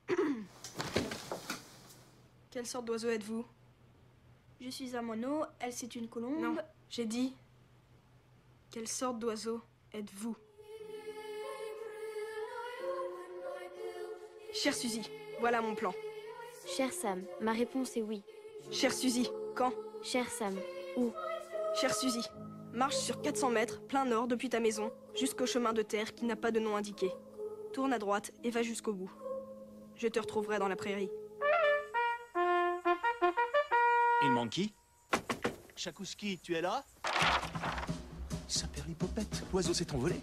Quelle sorte d'oiseau êtes-vous? Je suis un moineau, elle c'est une colombe. Non, j'ai dit... Quelle sorte d'oiseau êtes-vous? Chère Suzy, voilà mon plan. Cher Sam, ma réponse est oui. Chère Suzy, quand? Cher Sam, où? Chère Suzy, marche sur 400 mètres, plein nord depuis ta maison, jusqu'au chemin de terre qui n'a pas de nom indiqué. Tourne à droite et va jusqu'au bout. Je te retrouverai dans la prairie. Il manque qui? Chakouski, tu es là? Saperlipopette, l'oiseau s'est envolé.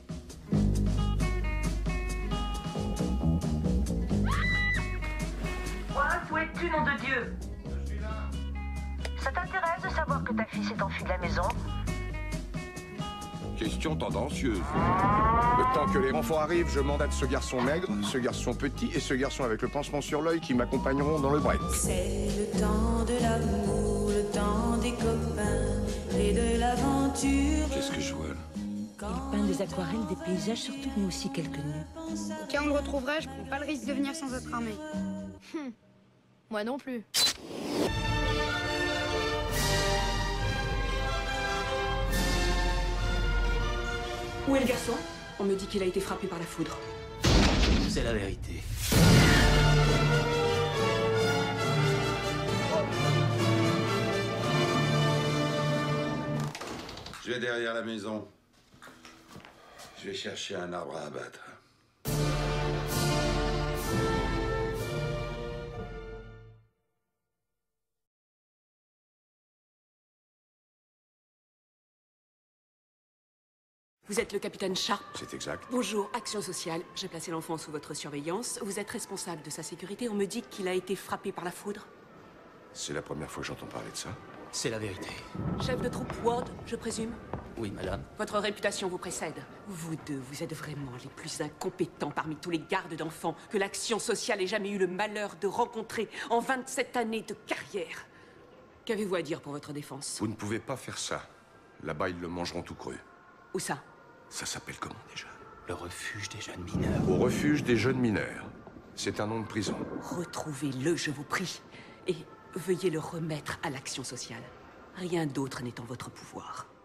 Quoi? Où es-tu, nom de Dieu? Je suis là. Ça t'intéresse de savoir que ta fille s'est enfuie de la maison? Question tendancieuse. Le temps que les renforts arrivent, je mandate ce garçon maigre, ce garçon petit et ce garçon avec le pansement sur l'œil qui m'accompagneront dans le break. C'est le temps de l'amour, le temps des copains et de l'aventure. Qu'est-ce que je vois là? Il peint des aquarelles, des paysages surtout, mais aussi quelques nus. Quand on le retrouvera, je prends pas le risque de venir sans être armé. Moi non plus. Où est le garçon? On me dit qu'il a été frappé par la foudre. C'est la vérité. Je vais derrière la maison. Je vais chercher un arbre à abattre. Vous êtes le capitaine Sharp. C'est exact. Bonjour, Action Sociale. J'ai placé l'enfant sous votre surveillance. Vous êtes responsable de sa sécurité. On me dit qu'il a été frappé par la foudre. C'est la première fois que j'entends parler de ça. C'est la vérité. Chef de troupe Ward, je présume. Oui, madame. Votre réputation vous précède. Vous deux, vous êtes vraiment les plus incompétents parmi tous les gardes d'enfants que l'Action Sociale ait jamais eu le malheur de rencontrer en 27 années de carrière. Qu'avez-vous à dire pour votre défense? Vous ne pouvez pas faire ça. Là-bas, ils le mangeront tout cru. Où ça? Ça s'appelle comment déjà? Le refuge des jeunes mineurs. Au refuge des jeunes mineurs. C'est un nom de prison. Retrouvez-le, je vous prie. Et veuillez le remettre à l'Action Sociale. Rien d'autre n'est en votre pouvoir.